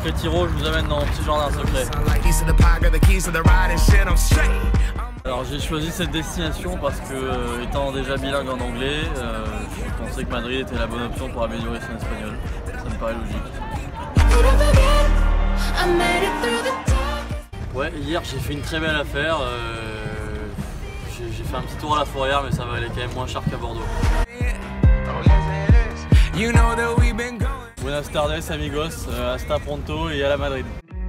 Tiro, je vous amène dans mon petit jardin secret. Alors j'ai choisi cette destination parce que, étant déjà bilingue en anglais, je pensais que Madrid était la bonne option pour améliorer son espagnol. Ça me paraît logique. Ouais, hier j'ai fait une très belle affaire. J'ai fait un petit tour à la Fourrière, mais ça va aller quand même moins cher qu'à Bordeaux. Buenas tardes amigos, hasta pronto et à la Madrid.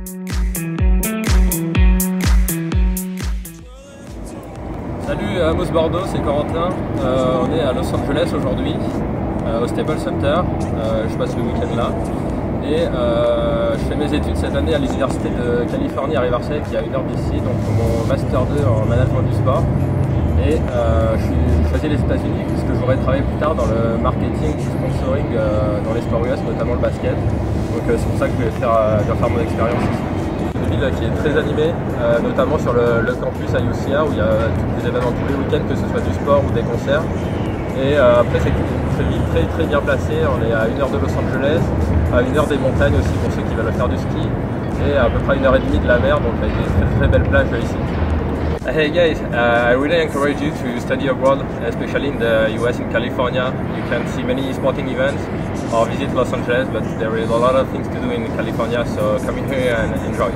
Salut Amos Bordeaux, c'est Corentin. On est à Los Angeles aujourd'hui, au Staples Center. Je passe le week-end là. Et je fais mes études cette année à l'Université de Californie à Riverside, qui est à 1 heure d'ici, donc mon Master 2 en management du sport. Et j'ai choisi les États-Unis puisque je voudrais travailler plus tard dans le marketing, du sponsoring dans les sports US, notamment le basket. Donc c'est pour ça que je vais faire mon expérience ici. C'est une ville qui est très animée, notamment sur le campus à UCA où il y a des événements tous les week-ends, que ce soit du sport ou des concerts. Et après c'est une ville très bien placée, on est à 1 heure de Los Angeles, à 1 heure des montagnes aussi pour ceux qui veulent faire du ski, et à peu près 1h30 de la mer, donc avec des très belles plages ici. Hey guys, I really encourage you to study abroad, especially in the US, in California. You can see many sporting events or visit Los Angeles, but there is a lot of things to do in California, so come in here and enjoy.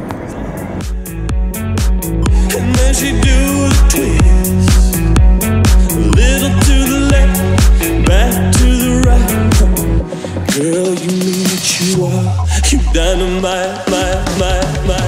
And then she do the twist, a little to the left, back to the right. Girl, you mean what you are, you dynamite, my.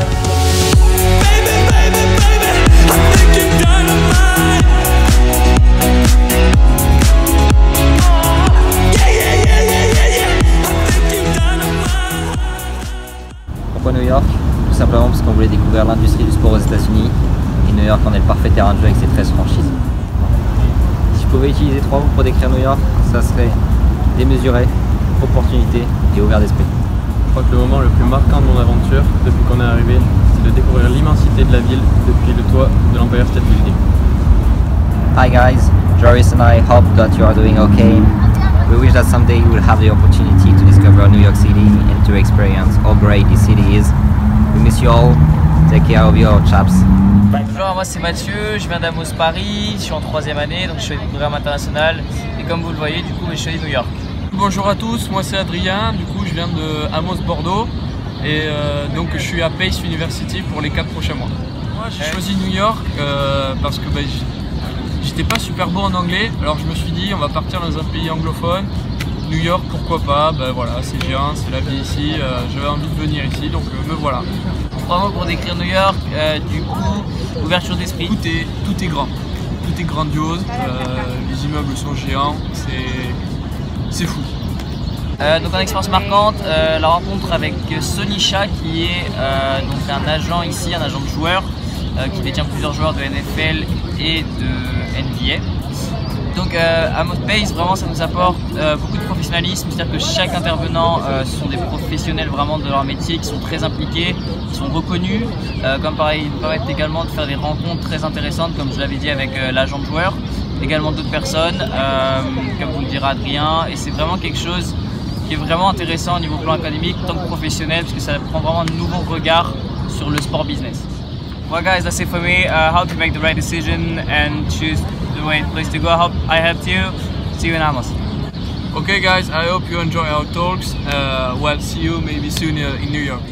Pourquoi New York? Tout simplement parce qu'on voulait découvrir l'industrie du sport aux États-Unis. Et New York en est le parfait terrain de jeu avec ses 13 franchises. Si je pouvais utiliser 3 mots pour décrire New York, ça serait démesuré, opportunité et ouvert d'esprit. Je crois que le moment le plus marquant de mon aventure, depuis qu'on est arrivé, c'est de découvrir l'immensité de la ville depuis le toit de l'Empire State Building. Hi guys, Joris and I hope that you are doing okay. We wish that someday you will have the opportunity to discover New York City and to experience how great this city is. We miss you all. Take care of your chaps. Bonjour, moi c'est Mathieu, je viens d'Amos Paris, je suis en 3e année, donc je fais du programme international. Et comme vous le voyez, du coup, je suis à New York. Bonjour à tous, moi c'est Adrien, du coup je viens de Amos Bordeaux et donc je suis à Pace University pour les 4 prochains mois. Moi j'ai choisi New York parce que j'étais pas super bon en anglais, alors je me suis dit on va partir dans un pays anglophone. New York, pourquoi pas, voilà, c'est géant, c'est la vie ici, j'avais envie de venir ici, donc me voilà. 3 mots pour décrire New York, du coup, ouverture d'esprit. Tout est grand, tout est grandiose, les immeubles sont géants, c'est fou. Donc en expérience marquante, la rencontre avec Sonny Shah qui est donc un agent ici, un agent de joueurs qui détient plusieurs joueurs de NFL et de NBA. Donc à Pace, vraiment ça nous apporte beaucoup de professionnalisme, c'est-à-dire que chaque intervenant ce sont des professionnels vraiment de leur métier qui sont très impliqués, qui sont reconnus, comme pareil, ils nous permettent également de faire des rencontres très intéressantes comme je l'avais dit avec l'agent de joueurs, également d'autres personnes, comme vous le dira Adrien, et c'est vraiment quelque chose qui est vraiment intéressant au niveau plan académique, tant que professionnel, parce que ça prend vraiment un nouveau regard sur le sport business. Well guys, that's it for me. How to make the right decision and choose the right place to go. I hope I helped you. See you in Amos. Okay guys, I hope you enjoy our talks. Well, see you maybe soon in New York.